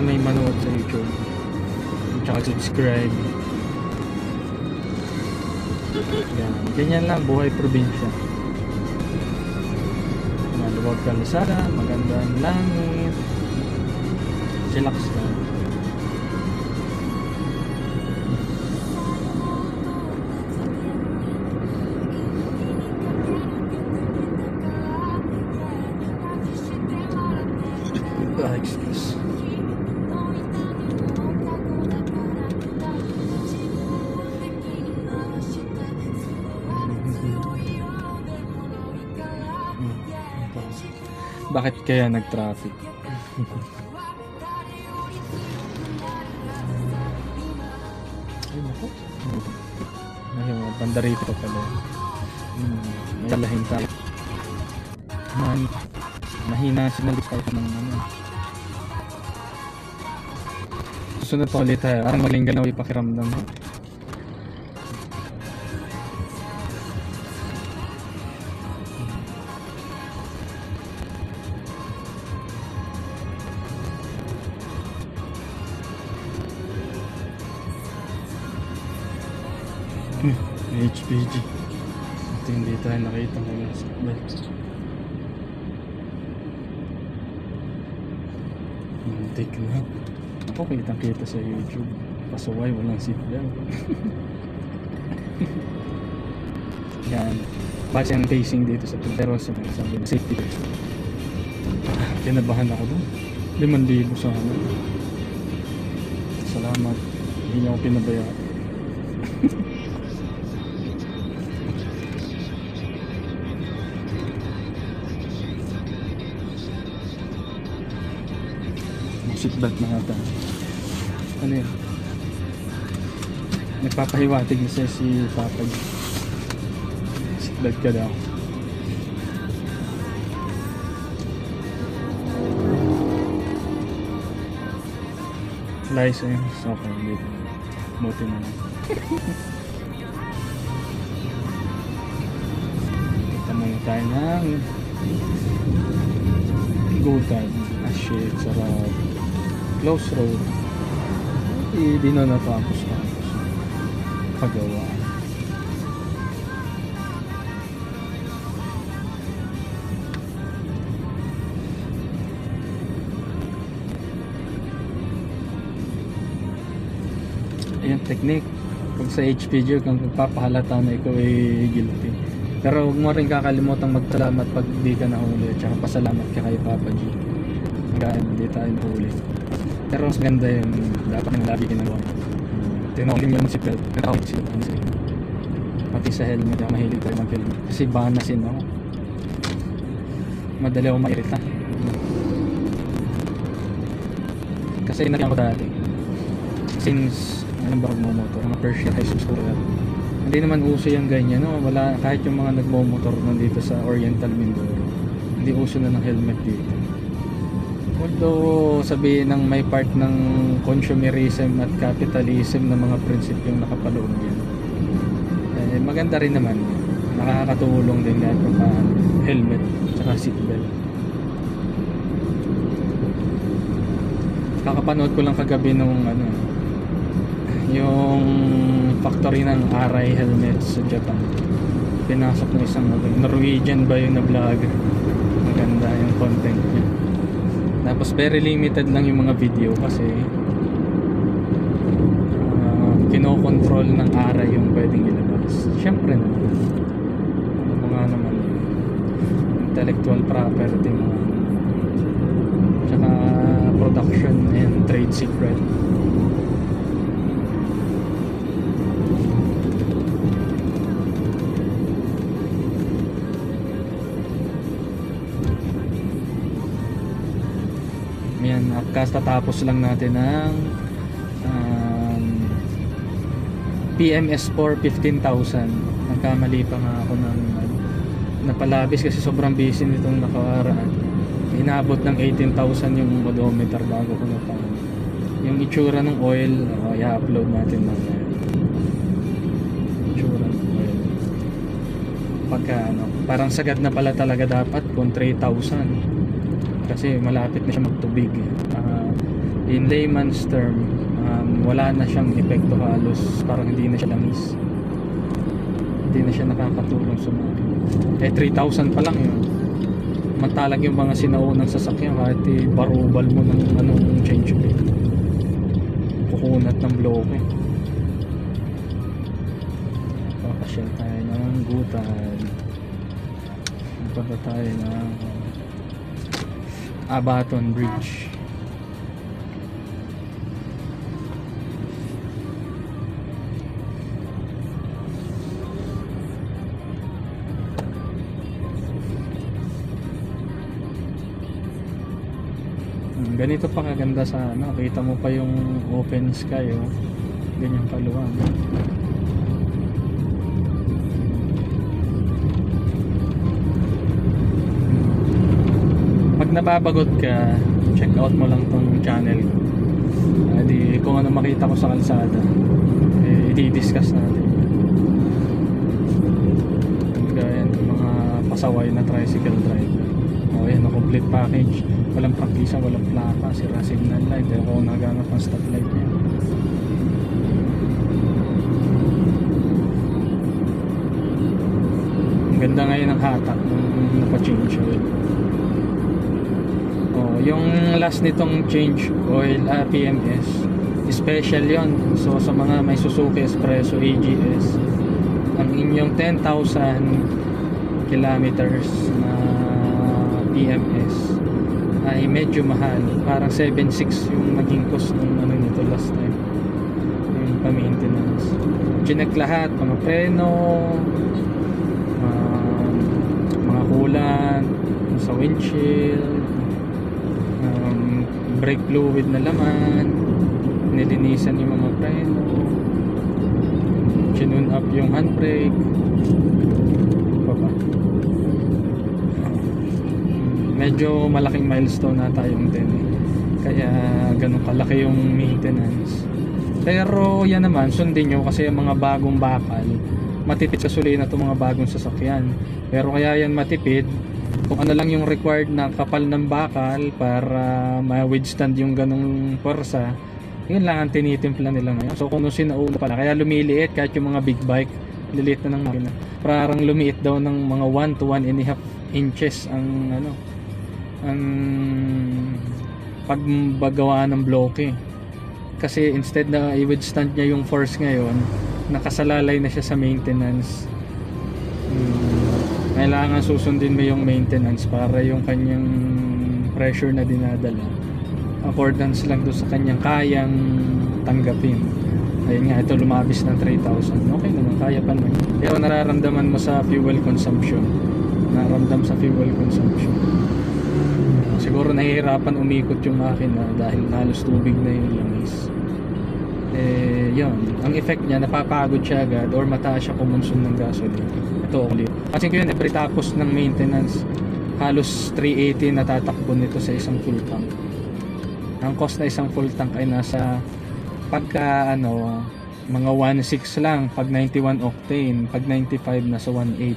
sana may manood sa YouTube. Tsaka subscribe. Yan. Ganyan lang, buhay probinsya. Maluwag kalsada, magandang langit. Chillax lang. Excuse. Bakit kaya nag-traffic? Ay nako. Ay, banda rito pala. May dalahin tayo. Mahina sinalis tayo ng ano. Susunod pa ulit tayo. Parang maling ganaw ipakiramdam mo. HPG. Ito hindi tayo nakita ngayon sa bike. Muntik na. Ako kitang-kita sa YouTube. Pasuway, walang seatbelt. Yan. Base ang facing dito sa pero sabi ng safety belt. Kinabahan ako doon. 5,000 sa ano. Salamat. Hindi niya ako pinabayaan. Seatbelt na ata. Ano yun? Nagpapahiwatig na siya si Papa. Seatbelt ka daw. License. Okay, hindi. Buti na lang. Kita muna tayo ng go time. Ah shit, sarap. Close road. Hindi na natapos pagawa. Ayan, technique. Pag sa HPG, kung papahalata na ikaw ay guilty. Pero huwag mo rin kakalimutang magsalamat pag di ka nahuli. Tsaka pasalamat ka kay Papa G. Hanggang hindi tayo nahuli. Pero mas ganda yun, dapat nang lagi ginagawa. Tinawag yung seatbelt, tinawag sila pati sa helmet, ako mahilig tayo mag-helmet kasi banasin ako, madali ako mairita kasi nakiyan ko dati since anong ba magmomotor, mga first year high school, hindi naman uso yung ganyan, no? Wala, kahit yung mga nagmomotor nandito sa Oriental Mindoro, hindi uso na ng helmet dito. Although sabihin ng may part ng consumerism at capitalism na mga prinsipyong nakapaloob yan, eh, maganda rin naman, nakakatulong din kahit pa helmet at seatbelt. Kakapanood ko lang kagabi nung ano, yung factory ng Arai helmets sa Japan. Pinasok ng isang Norwegian ba yung na vlog, maganda yung content niya. Tapos very limited lang yung mga video kasi kinokontrol ng ARA yung pwedeng ilabas. Siyempre naman, mga naman intellectual property mo, tsaka production and trade secret. Yan, katatapos lang natin ng PMS4 15,000. Nagkamali pa nga ako ng napalabis kasi sobrang busy nitong nakaraan. Inabot ng 18,000 yung odometer bago ko napang. Yung itsura ng oil, i-upload natin ng itsura ng oil. Pagka parang sagad na pala talaga dapat kung 3,000. Kasi malapit na siya magtubig. in layman's term, wala na siyang epekto halos, parang hindi na siya langis, hindi na siya nakakatulong sa mga 3,000 pa lang yun. Matalag yung mga sinaunang sasakyan kahit barubal mo ng anong change oil, kukunat ng bloke. Papasyal tayo ng Gutan. Punta tayo ng Abaton Bridge. Ganito pa kaganda sa ano, kita mo pa yung open sky, oh. Ganyan kaluwang. Pag nababagot ka, check out mo lang tong channel ko. Di kung ano makita ko sa kalsada, i-discuss natin. Gaya ng mga pasaway na tricycle driver. Ayan, na complete package, walang prangkisa, walang plaka, sira signal light, ako naganap ang stoplight niya. Ang ganda ngayon ng hatak nung napa-change oil. Yung last nitong change oil, PMS, special yon. So sa mga may Suzuki Espresso AGS, ang inyong 10,000 kilometers na PMS ay medyo mahal, parang 7,600 yung naging cost ng ano nito last time, yung pa-maintenance. Chinek lahat, mga preno, mga coolant sa windshield, brake fluid na laman, nilinisan yung mga preno, chinun up yung handbrake, medyo malaking milestone na tayong 10, kaya ganun kalaki yung maintenance. Pero yan naman, sundin nyo kasi yung mga bagong bakal matipid kasulina itong mga bagong sasakyan. Pero kaya yan matipid kung ano lang yung required na kapal ng bakal para ma-withstand yung ganung pwersa, yun lang ang tinitimpla nila ngayon. So kung sinauna pala, kaya lumiliit kahit yung mga big bike, liliit na ng makina. Parang lumiit daw ng mga 1 to 1.5 inches ang ano, ang pagbagawa ng bloke. Kasi instead na i-withstand niya yung force ngayon, nakasalalay na siya sa maintenance. Kailangan susundin mo yung maintenance para yung kanyang pressure na dinadala accordance lang doon sa kanyang kayang tanggapin. Ayun nga, ito lumabis ng 3,000. Okay naman, kaya pa naman. Pero nararamdaman mo sa fuel consumption, nararamdam sa fuel consumption. Siguro nahihirapan umikot yung makina dahil halos tubig na yung langis. Yun, ang effect niya, napapagod siya agad or mataas siya kumonsume ng gasoline. Ito ulit. Kasi ko yun, tapos ng maintenance, halos 380 natatakbo nito sa isang full tank. Ang cost na isang full tank ay nasa pagka ano, mga 1.6 lang pag 91 octane, pag 95 nasa 1.8.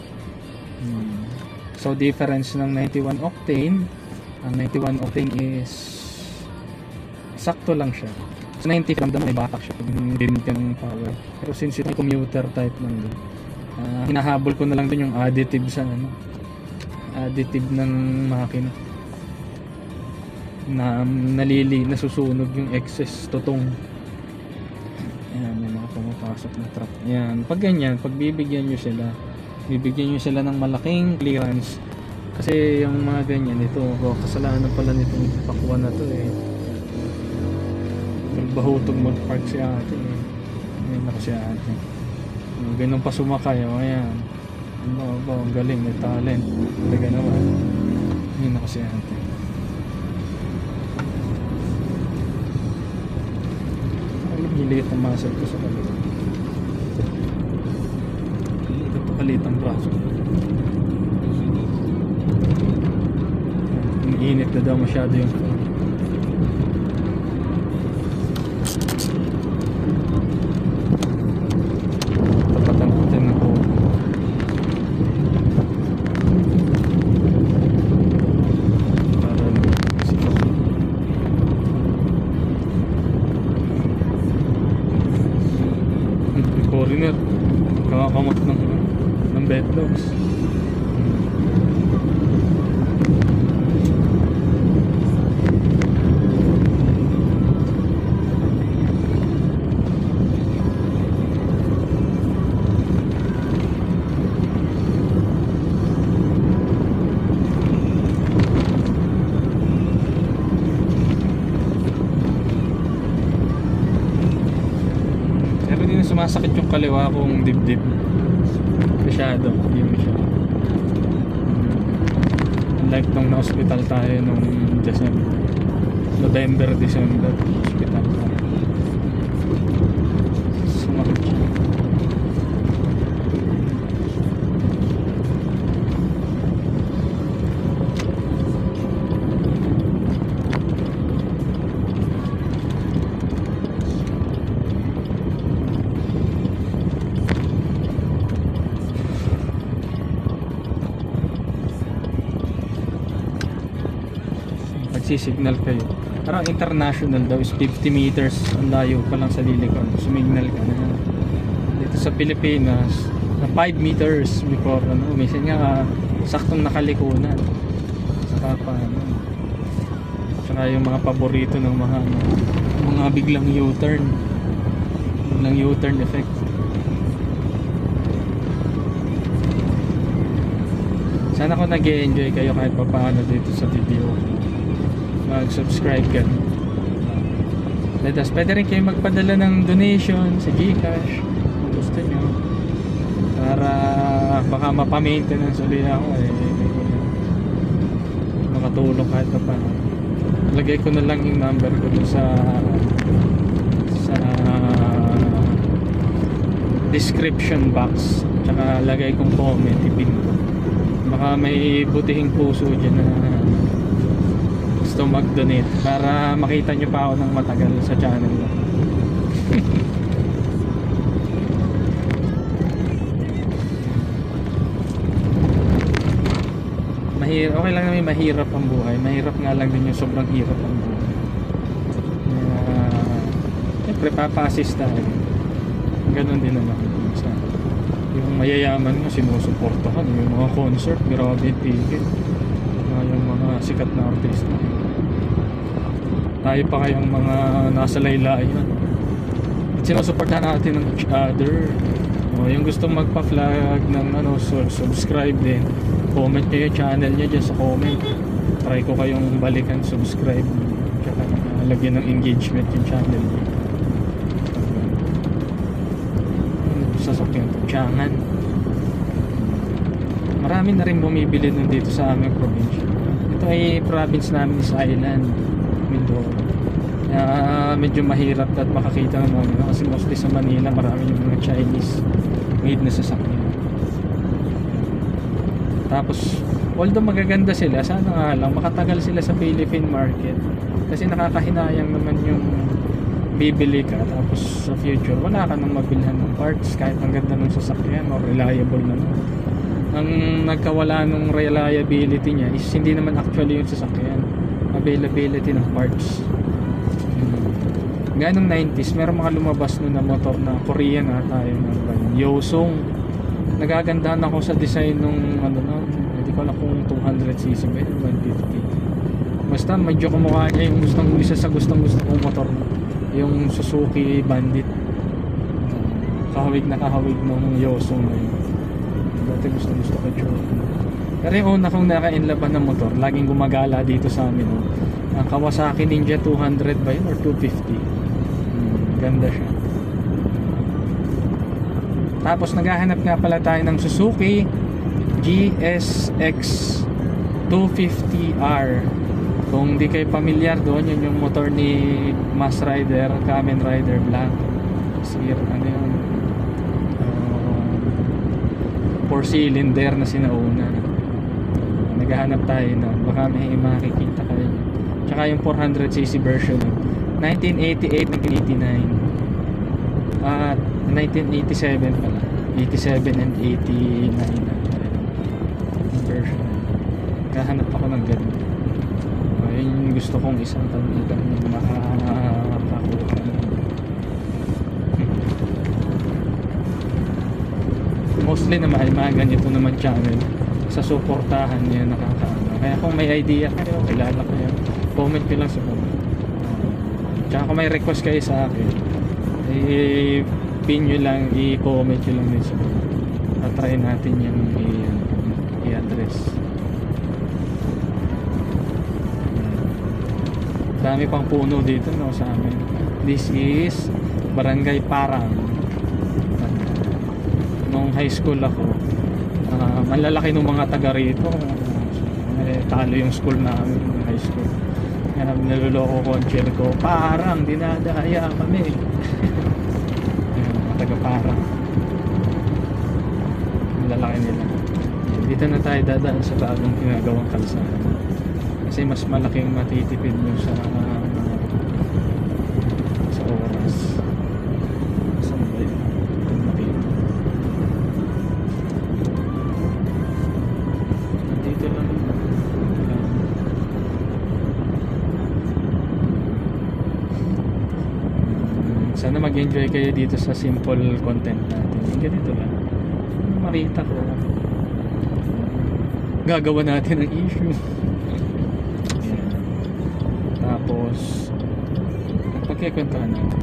So difference ng 91 octane, ang 91 octane is sakto lang siya. So 90 ramdam may batak siya pag din kang power. Pero since ito commuter type lang din, hinahabol ko na lang din yung additive sa ano, additive ng makina na nasusunog yung excess tutong. Ayan, may mga pumapasok na truck. Ayan, pag ganyan, pag bibigyan nyo sila ng malaking clearance. Kasi yung mga ganyan, ito, kasalanan pala nitong pakuha na to nagbahutog mag-park si ate ayun ako si ate, ganun pa sumakay, ayan, ang galing, may talent talaga naman. Ayun ako si ate. Hiliit ang muscle ko sa kaliit. Ito kaliit ang braso. Init na daw masyado yung phone. Tapatan natin ng phone. Para kaliwa kong dibdib. Masyado, hindi masyado. Unlike nung na-hospital tayo nung November, December, hospital tayo. Sumakit siya. Signal kayo. Parang international daw is 50 meters ang layo pa lang sa lilikon. Sumignal ka na. Dito sa Pilipinas, na 5 meters before minsan nga saktong nakalikunan. Saka pa saka yung mga paborito ng mga biglang U-turn. Biglang U-turn effect. Sana ko nag-e-enjoy kayo kahit pa paano dito sa video. Mag-subscribe ka. Pwede rin kayo magpadala ng donation sa GCash kung gusto nyo, para baka mapamaintenance ulit ako makatulong kahit pa paano. Lagay ko na lang yung number ko dun sa description box, tsaka lagay kong comment, ipin ko. Baka may butihing puso dyan na gusto mag-donate para makita nyo pa ako ng matagal sa channel ko. Okay lang naman mahirap ang buhay. Mahirap nga lang din yung sobrang hirap ang buhay. Siyempre papa-assist tayo. Ganon din naman yung mayayaman mo sinusuportahan. Yung mga concert, grabe tigil. Yung mga sikat na artista, tayo pa kayong mga nasa laylayan at sinusuportahan natin ng each other. Yung gustong magpa-flag ng subscribe din, comment nyo yung channel nyo dyan sa comment. Try ko kayong balikan, subscribe, tsaka lagyan ng engagement yung channel nyo. Sasakyan tsangan. Marami na rin bumibili nun dito sa aming probinsya. Ito ay province namin sa Island, Mindoro. Medyo mahirap at makakita naman kasi mostly sa Manila marami yung mga Chinese made na sasakyan. Tapos although magaganda sila, sana nga lang makatagal sila sa Philippine market kasi nakakahinayang naman yung bibili ka tapos sa future wala ka nang mabilhan ng parts kahit ang ganda ng sasakyan o reliable naman. Ang nagkawala ng reliability niya is hindi naman actually yung sasakyan, availability ng parts. Gaya nung 90s meron mga lumabas nun na motor na Korean na tayo ng Yosong. Nagagandahan ako sa design nung hindi ko alam kung 200cc ba 150. Basta medyo kumukha niya yung isa sa gustong kong motor, yung Suzuki Bandit. Kahawig na kahawig nung Yosong na yun. Dati gusto ko yun. Pero yung una kong naka-inlaban ng motor, laging gumagala dito sa amin, ang Kawasaki Ninja 200 ba yun or 250. Ganda siya. Tapos naghahanap nga pala tayo ng Suzuki GSX 250R. Kung di kayo pamilyar doon, yun yung motor ni Mass Rider, Kamen Rider Black. Sir, 4-cylinder na sinauna. Naghahanap tayo na baka may makikita kayo. Tsaka yung 400cc version 1988, 1989 at 1987 pala, 87 and 89 version. Naghahanap ako ng ganun. Yun yung gusto kong isang tanong makakakuha. Mostly naman ay mga ganito naman channel sa suportahan niya nakakaano. Kaya kung may idea kayo, kilala ko yan, comment nyo lang sa comment. Tsaka kung may request kayo sa akin, i-pin nyo lang, i-comment nyo lang din sa comment. Try natin yung i-address. Dami pang puno dito sa amin. This is Barangay Parang. high school ako, malalaki ng mga taga rito. Talo yung school namin, yung high school. Kaya niloloko ko ang chair ko, parang dinadaya kami. Mga taga parang. Malalaki nila. Dito na tayo dadaan sa bagong ginagawang kalsada. Kasi mas malaking matitipid mo sa oras. Saan ba yun? Dito lang. Sana mag-enjoy kayo dito sa simple content natin. Ganito lang. Marita ko. Gagawa natin ng issue. Tapos pagkikwentuhan natin.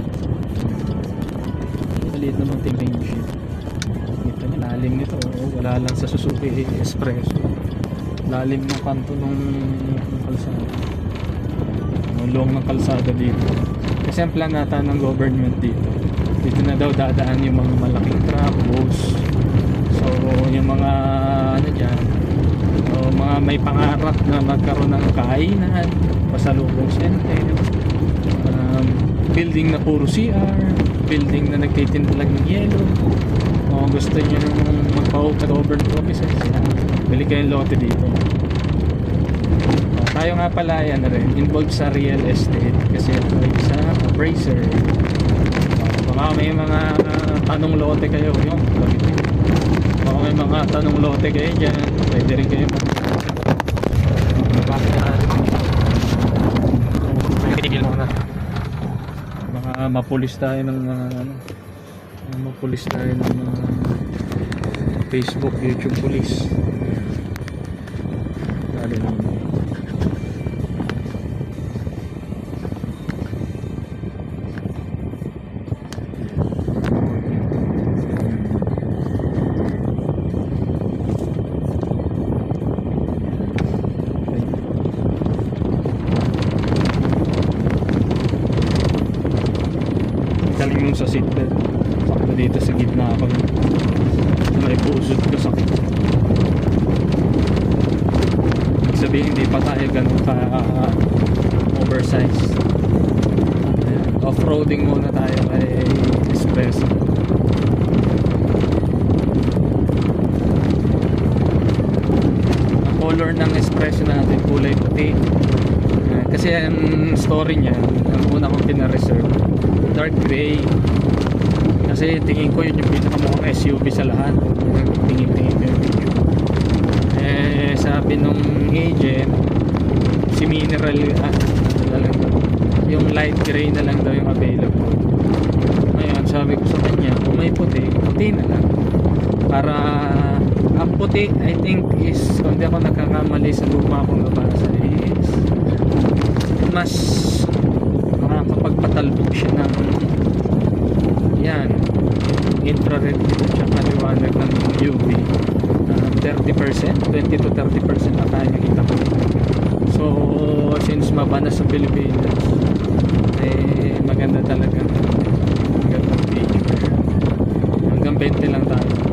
Maliit naman ting sheet. Ito yung lalim nito. Wala lang sa Suzuki Espresso. Lalim ng kanto ng kalsada. Long ng kalsada dito. Kasi ang plan nata ng government dito, dito na daw dadaan yung mga malaking truck, bus. So yung mga ano dyan, mga may pangarap na magkaroon ng kainan, pasalubong center, building na puro CR, building na nagtitinda lang ng yelo. O gusto nyo nung magpa-government offices, bili kayong lote dito. Tayo nga pala yan rin, involved sa real estate kasi ito ay sa appraiser. Baka may mga tanong lote kayo, yung baka may mga tanong lote kayo dyan, pwede rin kayo baka mapulis tayo ng Facebook, YouTube police. Dali naman. Galing nung sa seatbelt. Sakto dito sa gitna ako. May pusod ko sakit. Ibig sabihin hindi pa tayo ganun ka oversize. Off-roading muna tayo kay Espresso. Ang color ng Espresso natin kulay puti. Kasi ang story niya, ang una kong pina-reserve, dark gray. Kasi tingin ko yun yung pinakamukhang SUV sa lahat. Tingin-tingin ko yung video. Sabi nung agent, si mineral yung light gray na lang daw yung available. Ngayon sabi ko sa kanya, kung may puti, puti na lang. Para ang puti, I think is, kung di ako nagkakamali sa luma akong nabasa, is mas makakapagpatalbog siya ng yan, infrared at saka liwanag ng UV. 30%, 20 to 30% na tayo nakita ko. So since maba na sa Pilipinas, maganda talaga, magandang picture. Hanggang 20 lang tayo.